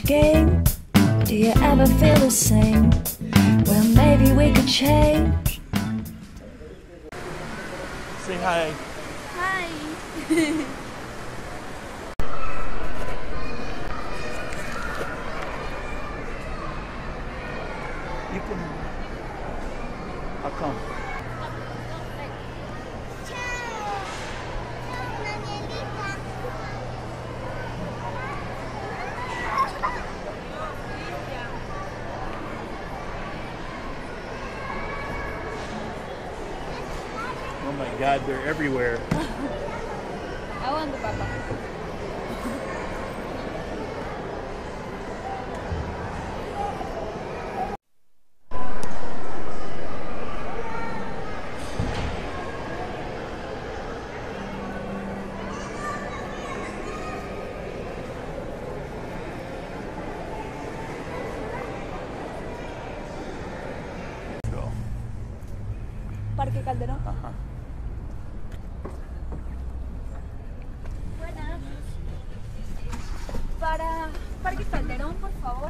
strange game. Do you ever feel the same? Well, maybe we could change. Say hi. Hi. You can. How come? Oh my God, they're everywhere. I want the papa. Go. Parque Calderón. Uh-huh. Para Parque Calderón, por favor.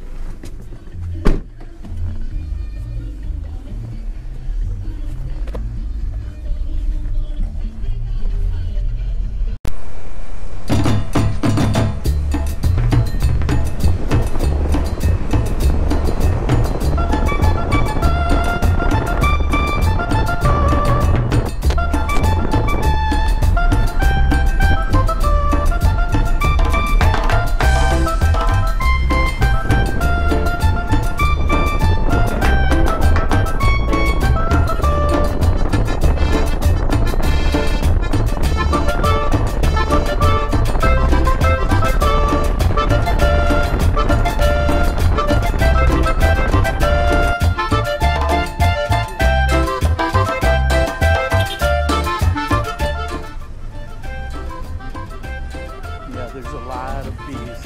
Yeah, there's a lot of bees.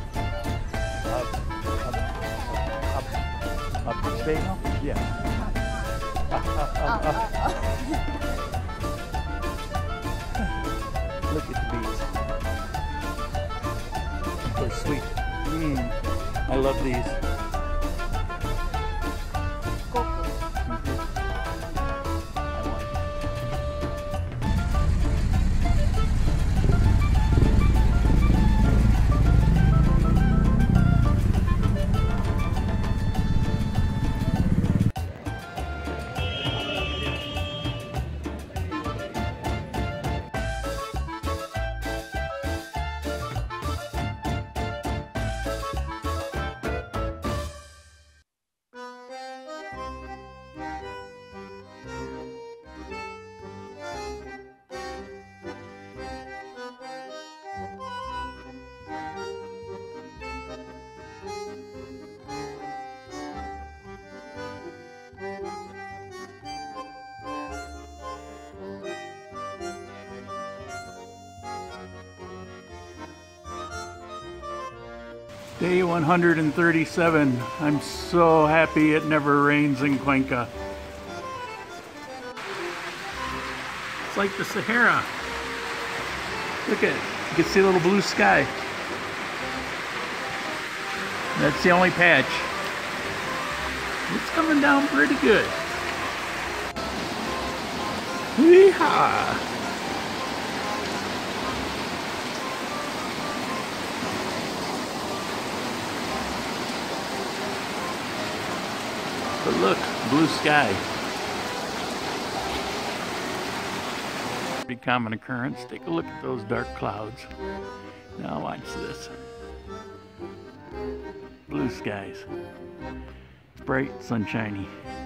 A potato? Yeah. Look at the bees. They're sweet. I love these. Coco. Day 137. I'm so happy it never rains in Cuenca. It's like the Sahara. Look at it. You can see a little blue sky. That's the only patch. It's coming down pretty good. Yeehaw! But look, blue sky. Pretty common occurrence. Take a look at those dark clouds. Now watch this. Blue skies. Bright, sunshiny.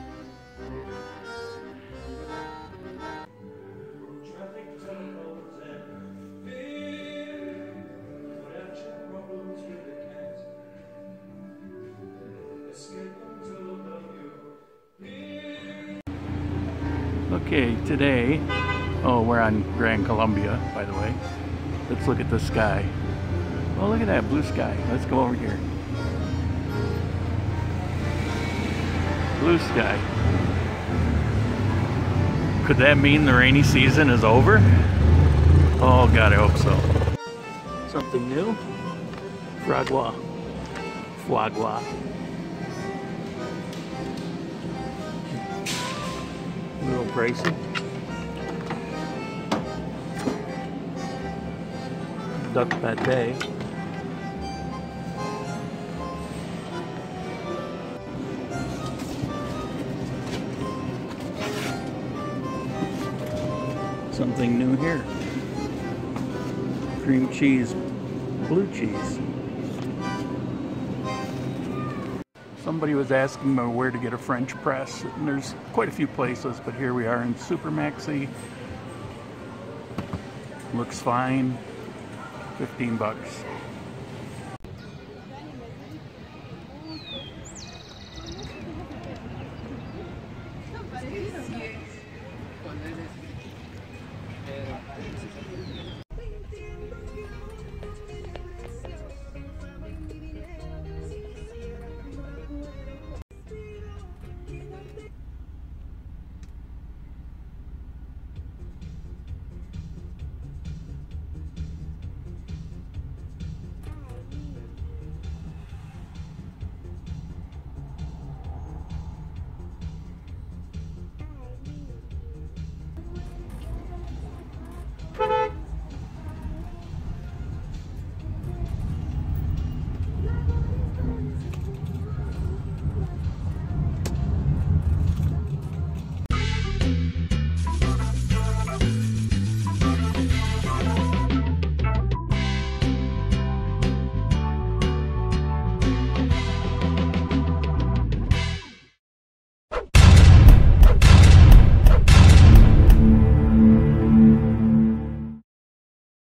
Okay, today, we're on Gran Colombia, by the way. Let's look at the sky. Oh, look at that blue sky. Let's go over here. Blue sky. Could that mean the rainy season is over? Oh God, I hope so. Something new? Fragua. Foie gras. A little pricey. Duck pate. Something new here. Cream cheese, blue cheese. Somebody was asking me where to get a French press, and there's quite a few places, but here we are in Super Maxi. Looks fine. 15 bucks.